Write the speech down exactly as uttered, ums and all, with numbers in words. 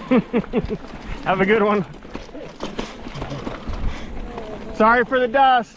Have a good one. Sorry for the dust.